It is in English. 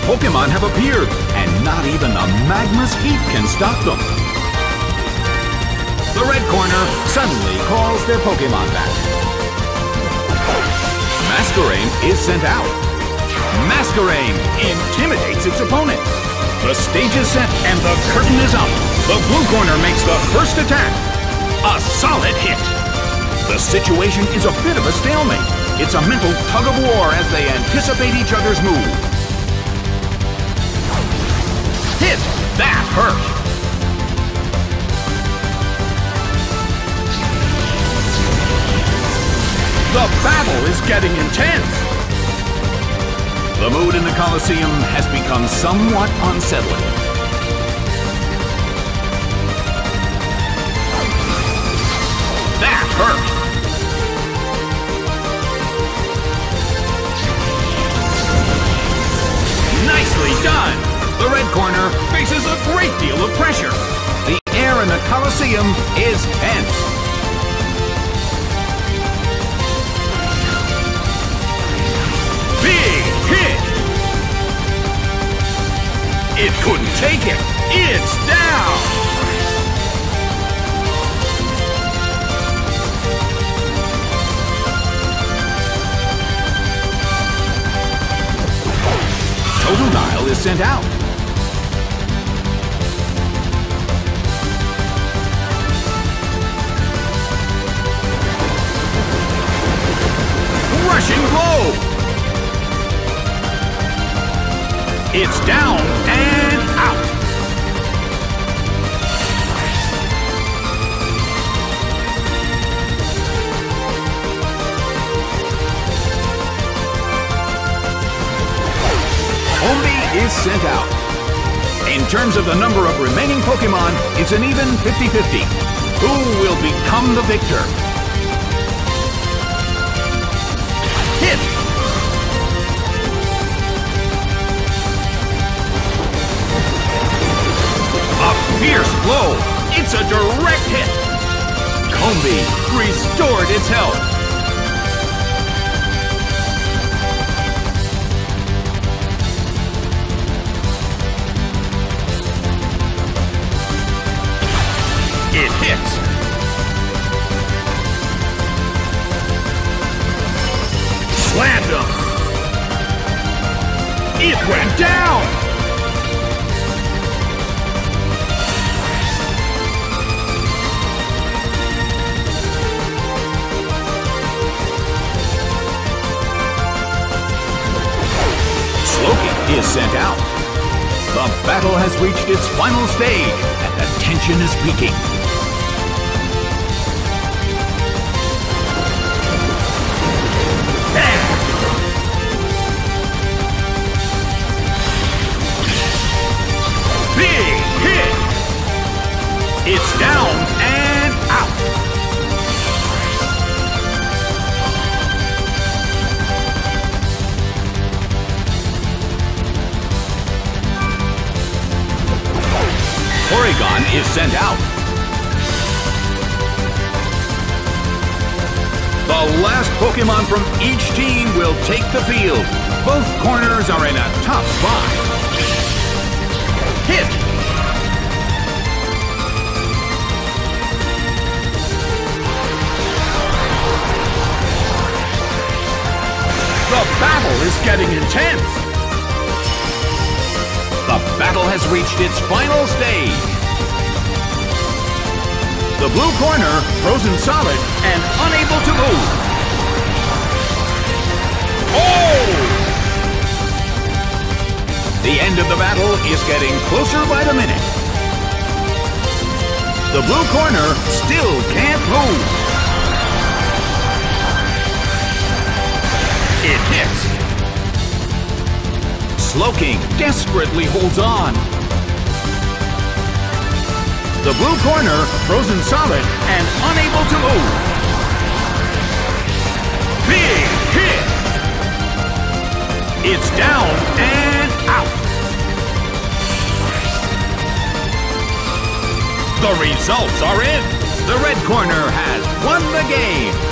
Pokemon have appeared, and not even the magma's heat can stop them. The red corner suddenly calls their Pokemon back. Masquerain is sent out. Masquerain intimidates its opponent. The stage is set and the curtain is up. The blue corner makes the first attack. A solid hit. The situation is a bit of a stalemate. It's a mental tug-of-war as they anticipate each other's move. Hit! That hurt! The battle is getting intense! The mood in the Colosseum has become somewhat unsettling. That hurt! Nicely done! The red corner faces a great deal of pressure. The air in the Colosseum is tense. Big hit! It couldn't take it. It's down! Totodile is sent out. Rushing blow! It's down and out! Combee is sent out. In terms of the number of remaining Pokemon, it's an even 50-50. Who will become the victor? Hit! A fierce blow! It's a direct hit! Combee restored its health! It hits! Slammed him! It went down! Slowking is sent out. The battle has reached its final stage, and the tension is peaking. Big hit! It's down and out. Porygon is sent out. The last Pokemon from each team will take the field. Both corners are in a tough spot. Hit! The battle is getting intense! The battle has reached its final stage! The blue corner, frozen solid and unable to move! Oh! The end of the battle is getting closer by the minute. The blue corner still can't move. It hits. Slowking desperately holds on. The blue corner, frozen solid and unable to move. Big hit. It's down and out. The results are in. The red corner has won the game.